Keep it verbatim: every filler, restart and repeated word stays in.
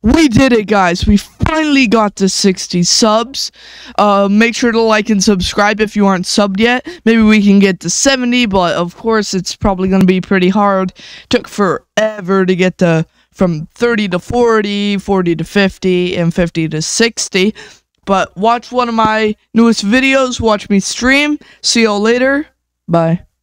We did it, guys. We finally got to sixty subs. Uh, make sure to like and subscribe if you aren't subbed yet. Maybe we can get to seventy, but of course it's probably going to be pretty hard. Took forever to get to from thirty to forty, forty to fifty, and fifty to sixty. But watch one of my newest videos. Watch me stream. See y'all later. Bye.